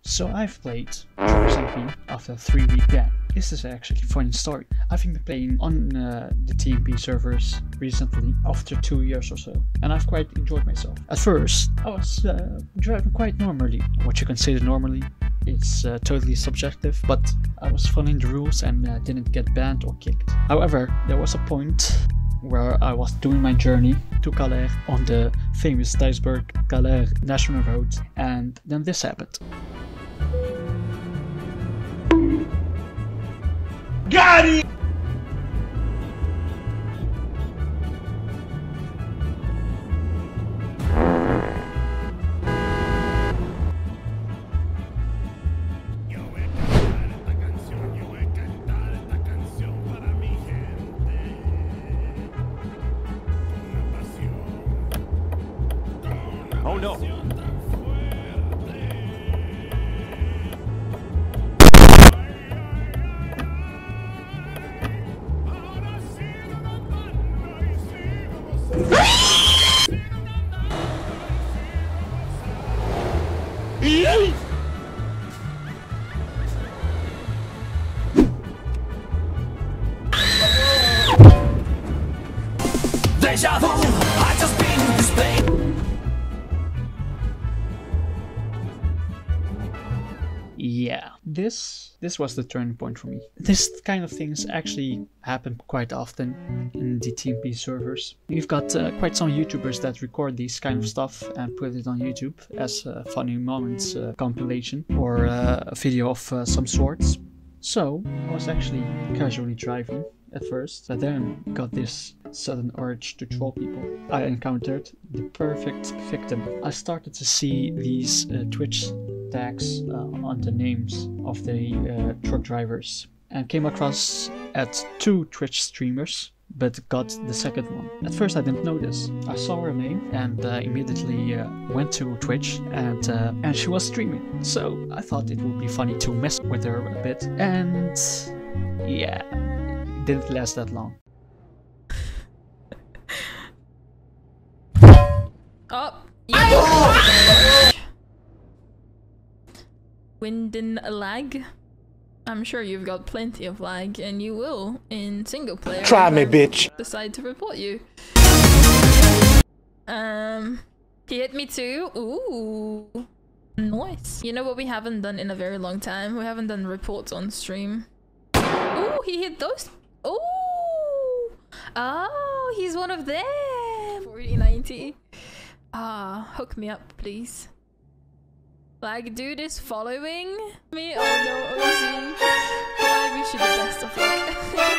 So I've played Truckersmp after a 3-week ban. This is actually a funny story. I've been playing on the TMP servers recently after 2 years or so, and I've quite enjoyed myself. At first, I was driving quite normally. What you consider normally, it's totally subjective, but I was following the rules and didn't get banned or kicked. However, there was a point where I was doing my journey to Calais on the famous Duisburg-Calais National Road, and then this happened. Got it! Oh no! Deja vu, I just been to Spain. Yeah, this was the turning point for me. This kind of things actually happen quite often in the TMP servers. You've got quite some YouTubers that record these kind of stuff and put it on YouTube as a funny moments compilation or a video of some sorts. So I was actually casually driving at first, but then got this sudden urge to troll people. I encountered the perfect victim. I started to see these Twitch tags on the names of the truck drivers and came across at 2 Twitch streamers, but got the second one. At first I didn't notice. I saw her name and immediately went to Twitch and she was streaming. So I thought it would be funny to mess with her a bit, and yeah, it didn't last that long. Oh, yeah. Wind and lag. I'm sure you've got plenty of lag, and you will in single player. Try me, bitch. Decide to report you. He hit me too. Ooh, nice. You know what we haven't done in a very long time? We haven't done reports on stream. Ooh, he hit those. Ooh. Oh, he's one of them. 4090. Ah, hook me up, please. Like, dude is following me. Oh no, OZ. I wish you the best of luck.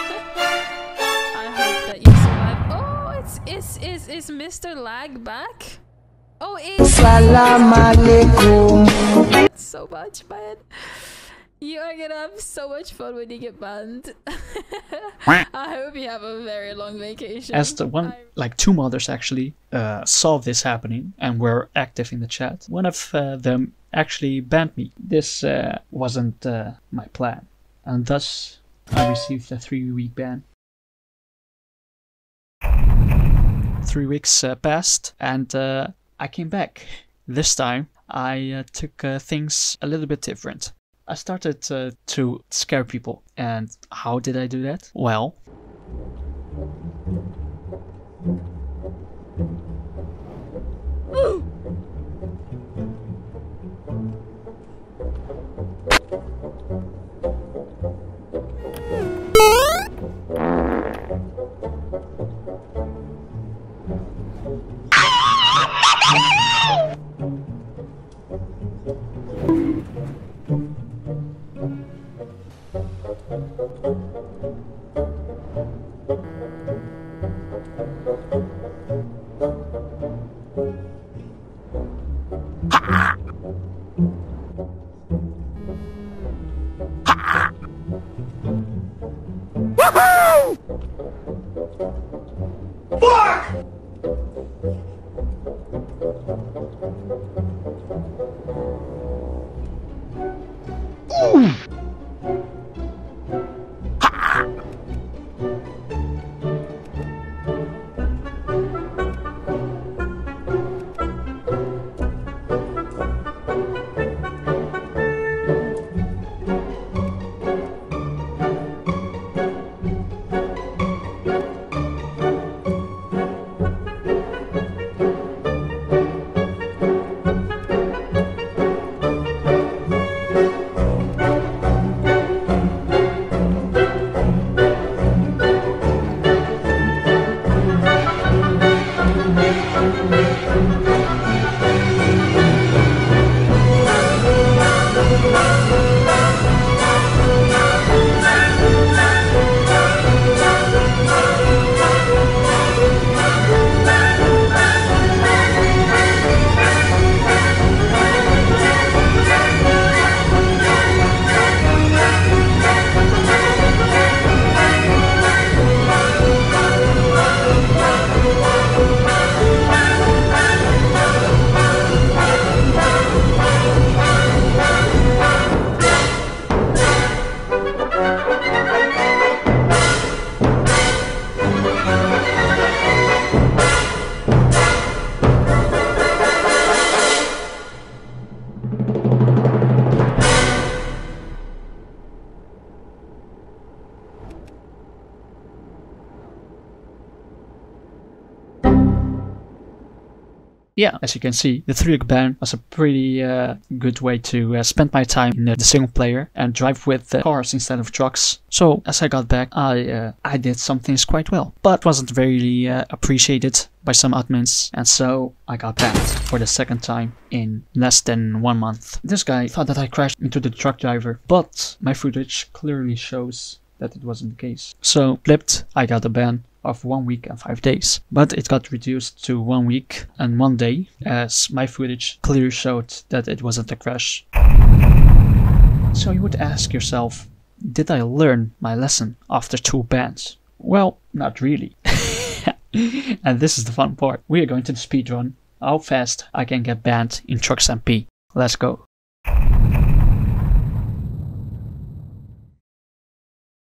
I hope that you survive. Oh, it's Mr. Lag back? Oh, it's Salam alaikum. So much, man. You are gonna have so much fun when you get banned. I hope you have a very long vacation. As the one, like 2 modders actually saw this happening and were active in the chat, one of them actually banned me. This wasn't my plan, and thus I received a 3-week ban. 3 weeks passed and I came back. This time I took things a little bit different. I started to scare people. And how did I do that? Well, yeah, as you can see, the 3-week ban was a pretty good way to spend my time in the single player and drive with cars instead of trucks. So as I got back, I did some things quite well, but wasn't very appreciated by some admins, and so I got banned for the second time in less than 1 month. This guy thought that I crashed into the truck driver, but my footage clearly shows that it wasn't the case. So flipped, I got a ban of 1 week and 5 days, but it got reduced to 1 week and 1 day, as my footage clearly showed that it wasn't a crash. So you would ask yourself, did I learn my lesson after 2 bans? Well, not really. And this is the fun part. We are going to speedrun how fast I can get banned in Truckersmp. Let's go.